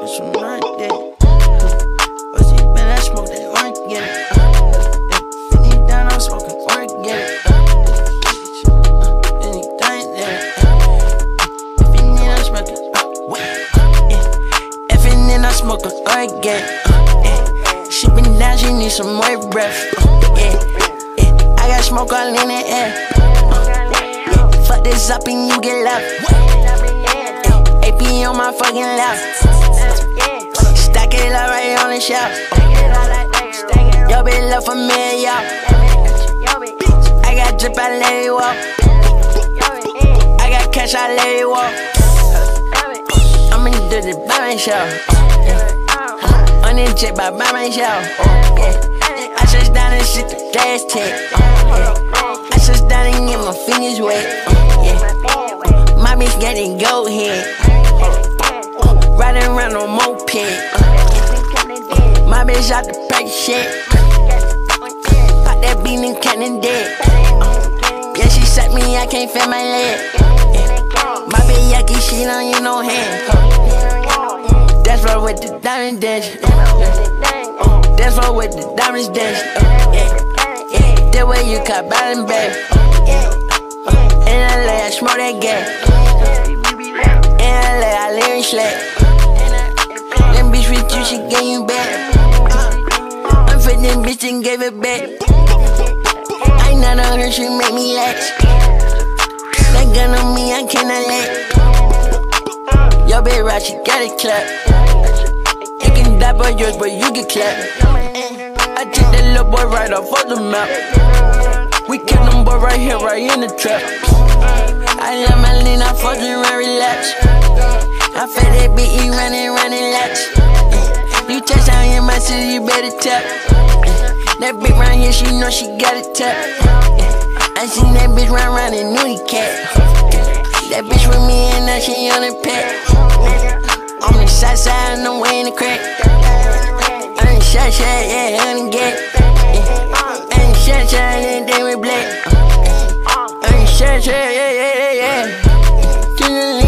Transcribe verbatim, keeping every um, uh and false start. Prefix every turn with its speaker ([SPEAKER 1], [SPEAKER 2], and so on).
[SPEAKER 1] some like that. What's it been? I smoke that organic. Anytime I'm smoking organic. Anything that. If you need, I'm smoking. If you need, I'm smoking organic. She been down, she need some more breath. I got smoke all in the air. Fuck this up and you get left. A P on my fucking left. Stack it up right on the shelf. Yo, bitch, love for me, y'all. I got drip, I let it walk. I got cash, I let it walk. I'm in the dirty by myself. On this jet by myself. I just down and shit the gas tank. I just down and get my fingers wet. My bitch getting go head. Riding around on moped. My bitch out the pack shit. Pop that bean and cannon dead. Yeah, she set me, I can't feel my leg. My bitch yucky, she don't use no hand. That's right with the diamond dash. That's right with the diamonds dash. That way you cut bottom back. In L A, I smoke that gas. In L A, I live in slack. That bitch with you, she gave you back. I'm fit that bitch and gave it back. I ain't not on her, she make me lax. That gun on me, I cannot let. Yo, bitch, right, she got it clap. You can die by yours, but you get clapped. I took that little boy right off of the map. We kept them boy right here, right in the trap. I love my lean, I fucking run, relax. I fed that bitch, he running, running laps. You touch down in my city, you better tap. That bitch right here, she know she got it tap. I seen that bitch run around in nudie cat. That bitch with me and now she on the pack. On the side side, and I'm way in the crack. On the shot shot, yeah, on the gate. On the shot shot, and then we black. On the shot shot, yeah, yeah, yeah, yeah.